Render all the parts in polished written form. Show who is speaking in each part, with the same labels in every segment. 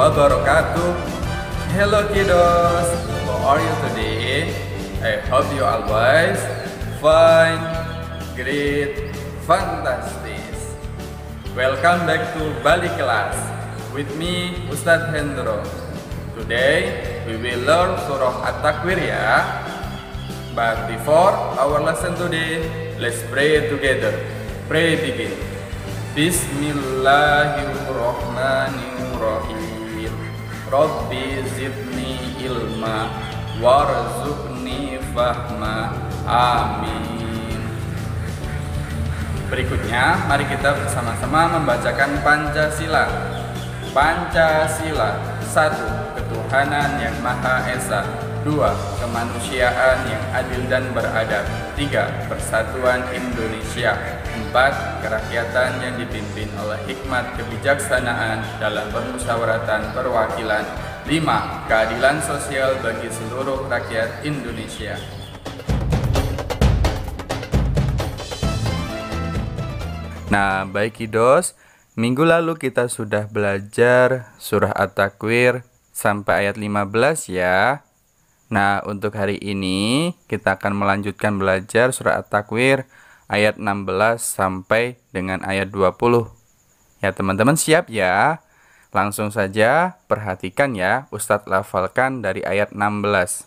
Speaker 1: wabarakatuh. Hello kiddos, how are you today? I hope you always fine, great, fantastic. Welcome back to Balik Kelas with me Ustadz Hendro. Today we will learn surah At-Takwir ya. But before our lesson today, let's pray together. Pray begin. Bismillahirrahmanirrahim. Rabbi zidni ilma warzuqni fahma. Amin. Berikutnya, mari kita bersama-sama membacakan Pancasila. Pancasila. 1. Ketuhanan yang Maha Esa. 2. Kemanusiaan yang adil dan beradab. 3. Persatuan Indonesia. 4. Kerakyatan yang dipimpin oleh hikmat kebijaksanaan dalam permusyawaratan perwakilan. 5. Keadilan sosial bagi seluruh rakyat Indonesia. Nah, baik kiddos, minggu lalu kita sudah belajar surah At-Takwir sampai ayat 15 ya. Nah, untuk hari ini kita akan melanjutkan belajar surah At-Takwir ayat 16 sampai dengan ayat 20. Ya, teman-teman siap ya? Langsung saja perhatikan ya, Ustadz lafalkan dari ayat 16.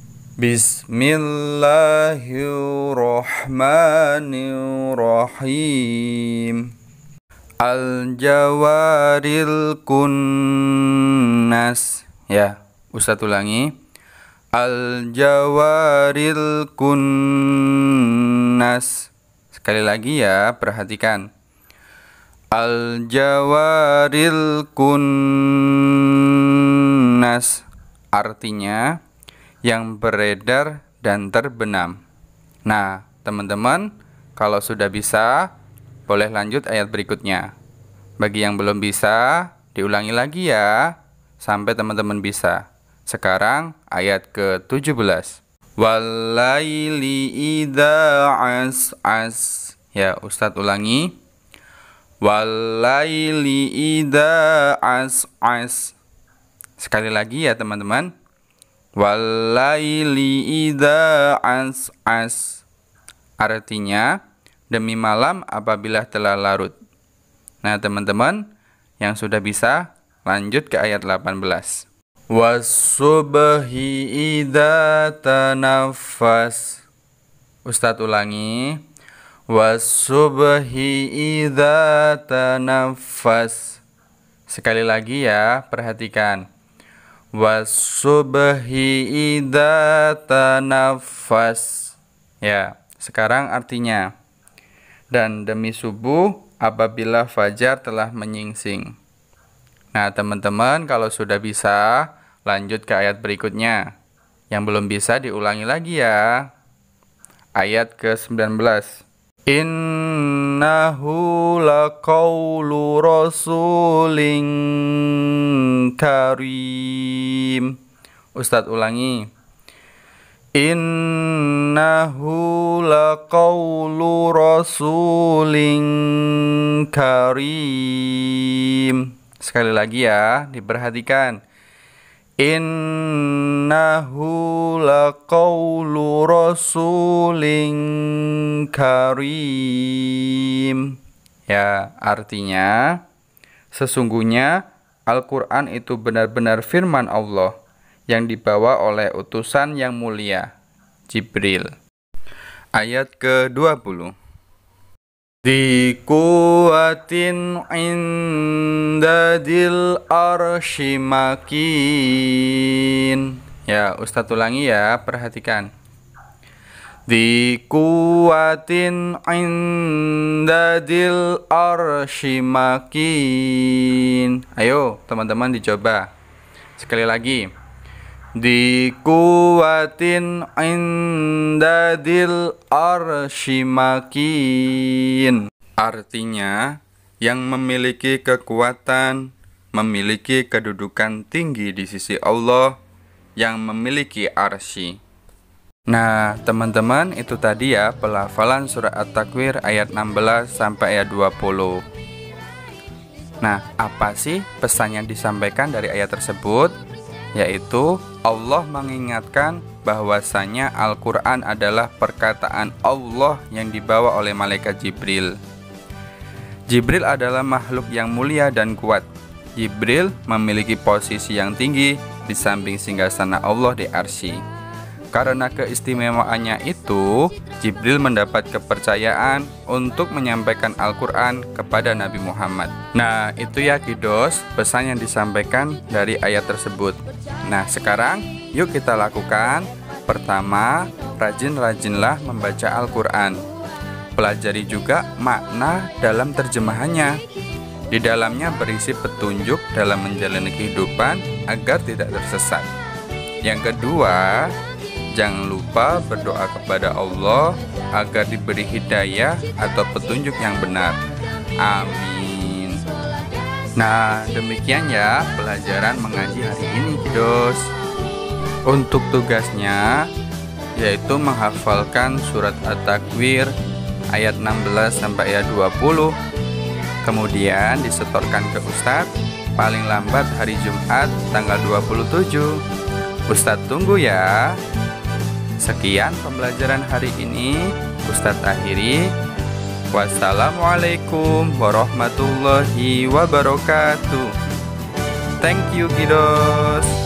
Speaker 1: Bismillahirrahmanirrahim. Al-Jawaril Kunnas. Ya, Ustadz ulangi. Al-Jawaril Kunnas. Sekali lagi ya, perhatikan. Al-Jawaril Kunnas. Artinya yang beredar dan terbenam. Nah, teman-teman, kalau sudah bisa, boleh lanjut ayat berikutnya. Bagi yang belum bisa, diulangi lagi ya, sampai teman-teman bisa. Sekarang ayat ke-17. Walaili idza as'as. Ya, Ustadz ulangi. Walaili idza as'as. Sekali lagi ya teman-teman. Walaili idza as'as. Artinya demi malam apabila telah larut. Nah, teman-teman yang sudah bisa, lanjut ke ayat 18. Was-subhi idza tanaffas. Ustadz ulangi. Was-subhi idza tanaffas. Sekali lagi ya, perhatikan. Was-subhi idza tanaffas. Ya, sekarang artinya. Dan demi subuh apabila fajar telah menyingsing. Nah, teman-teman, kalau sudah bisa, lanjut ke ayat berikutnya. Yang belum bisa, diulangi lagi ya. Ayat ke-19. Innahu laqaulu rasulin karim. Ustadz ulangi. Innahu laqaulu rasulin karim. Sekali lagi ya, diperhatikan. Innahu laqaulu rasulin karim. Ya, artinya sesungguhnya Al-Quran itu benar-benar firman Allah yang dibawa oleh utusan yang mulia, Jibril. Ayat ke-20. Di kuwatin inda dil arsy makin. Ya, Ustadz ulangi ya, perhatikan. Di kuwatin inda dil arsy makin. Ayo, teman-teman dicoba. Sekali lagi. Di kuwatin inda dil arsy makin. Artinya yang memiliki kekuatan, memiliki kedudukan tinggi di sisi Allah, yang memiliki arsy. Nah, teman-teman, itu tadi ya pelafalan surah At-Takwir ayat 16 sampai ayat 20. Nah, apa sih pesan yang disampaikan dari ayat tersebut? Yaitu Allah mengingatkan bahwasanya Al-Quran adalah perkataan Allah yang dibawa oleh malaikat Jibril. Jibril adalah makhluk yang mulia dan kuat. Jibril memiliki posisi yang tinggi di samping singgasana Allah di Arsy. Karena keistimewaannya itu, Jibril mendapat kepercayaan untuk menyampaikan Al-Quran kepada Nabi Muhammad. Nah, itu ya kiddos, pesan yang disampaikan dari ayat tersebut. Nah, sekarang yuk kita lakukan. Pertama, rajin-rajinlah membaca Al-Quran. Pelajari juga makna dalam terjemahannya. Di dalamnya berisi petunjuk dalam menjalani kehidupan agar tidak tersesat. Yang kedua, jangan lupa berdoa kepada Allah agar diberi hidayah atau petunjuk yang benar. Amin. Nah, demikian ya pelajaran mengaji hari ini, kiddos. Untuk tugasnya yaitu menghafalkan surat At-Takwir ayat 16 sampai ayat 20. Kemudian disetorkan ke Ustadz paling lambat hari Jumat tanggal 27. Ustadz tunggu ya. Sekian pembelajaran hari ini, Ustadz akhiri. Wassalamualaikum warahmatullahi wabarakatuh. Thank you kiddos.